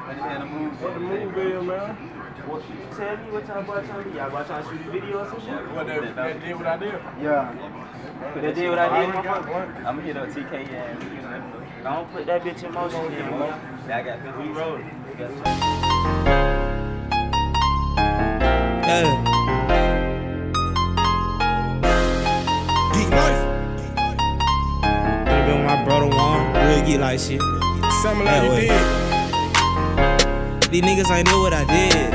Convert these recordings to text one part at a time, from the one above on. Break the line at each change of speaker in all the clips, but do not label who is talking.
What the move is, man?
What, tell me what y'all boy trying to do. Y'all boy trying to shoot a video or some shit?
What that did what I did?
Yeah. That did what I did,
I'm gonna hit up TK and
don't put that bitch in motion then, boy.
Yeah, I got 50.
We rolling.
Yeah. Geek life. Could've been with my brother Juan. Real geek like shit.
Something like you did.
These niggas ain't know what I did.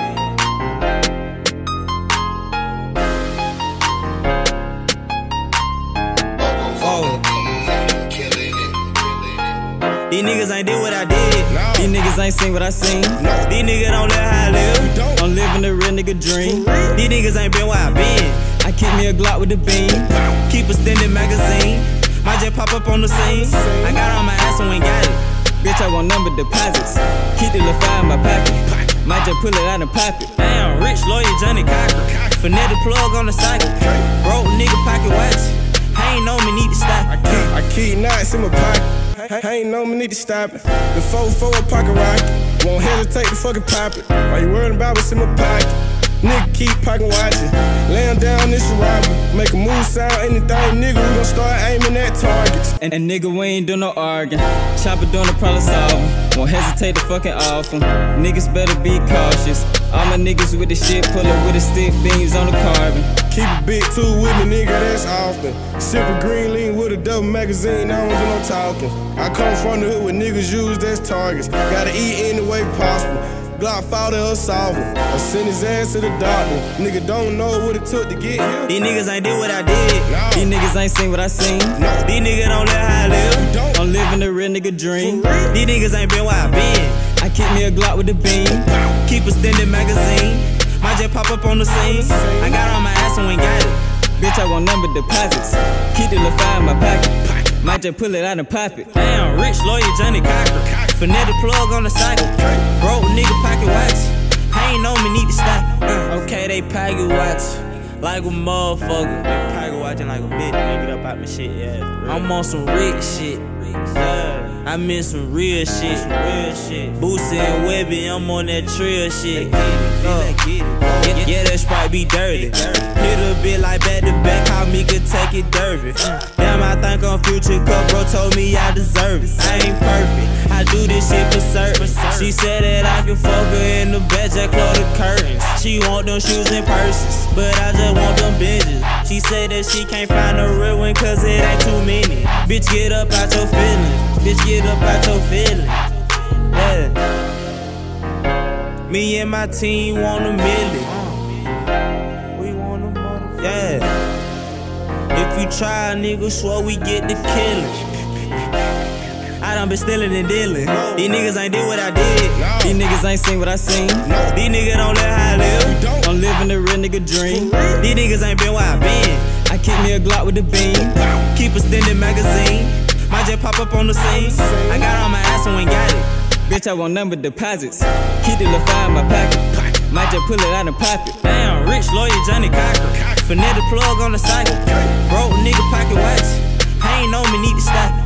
These niggas ain't did what I did.
No.
These niggas ain't seen what I seen.
No.
These niggas don't live how I live.
Don't.
I'm living the real nigga dream. These niggas ain't been where I been. I keep me a Glock with the beam. Keep a standard magazine. Might just pop up on the scene. I got on my ass and we ain't got it. Bitch, I want number deposits. Keep the little fire in my pocket. Might just pull it out and pop it. Damn, rich lawyer Johnny Cocker. Finette the plug on the cycle. Broke nigga pocket watch. I ain't know me need to stop.
I keep knots in my pocket. I ain't know me need to stop it. The 4-4 a pocket rocket. Won't hesitate to fucking pop it. Why you worrying about what's in my pocket? Nigga keep pocket watching. Lay him down, this a robbery. Make a move sound, anything, nigga, we gon' start aiming at targets.
And nigga, we ain't do no arguing. Chopper doing the problem solving. Won't hesitate to fucking off them. Niggas better be cautious. All my niggas with the shit, pull up with the stick, beams on the carbon.
Keep a big two with me, nigga, that's often. Sip a green lean with a double magazine, I don't do no talking. I come from the hood with niggas use that's targets. Gotta eat any way possible. Glock fought or solving. I send his ass to the doctor. Nigga don't know what it took to get here.
These niggas ain't did what I did.
No.
These niggas ain't seen what I seen.
No.
These niggas don't live how I live.
Don't.
I'm living the real nigga dream.
For real?
These niggas ain't been where I been. I keep me a Glock with the beam. Keep a standard magazine. Might just pop up on the scene. I got on my ass and we ain't got it. Bitch, I want number deposits. Keep the little fire in my pocket. Might just pull it out and pop it. Damn, rich lawyer Johnny Cocker. Finette the plug on the cycle. Broke nigga pocket watch. I ain't know me need to stop. Okay, they pocket watch like a motherfucker. They pocket watching like a bitch. Get up out my shit, yeah. I'm on some rich shit. Yeah. I mean some real shit. Boosie and Webby, I'm on that trill shit. Yeah, that Sprite be dirty. Hit a bit like back to back, how me could take it derby. Damn, I think I'm future cup, bro told me I deserve it. I ain't perfect, I do this shit for certain. She said that I can fuck her in the bed, just close the curtains. She want them shoes and purses, but I just want them bitches. She said that she can't find a real one cause it ain't too many. Bitch, get up out your feelings. Bitch, get up out your feelings. Yeah. Me and my team want a million. We want a motherfucker. Yeah. If you try, nigga, swear we get the killing. I done been stealing and dealing. These niggas ain't did what I did. These niggas ain't seen what I seen. These niggas don't live how I live. I'm living the real nigga dream. These niggas ain't been where I been. I keep me a Glock with the beam. Keep a standard magazine. Might just pop up on the scene. I got on my ass and we ain't got it. Bitch, I want number deposits. Keep the little fire in my pocket. Might just pull it out and pop it. Damn, rich lawyer Johnny Cocker. Finette the plug on the cycle. Broke nigga pocket watch. I ain't know me need to stop.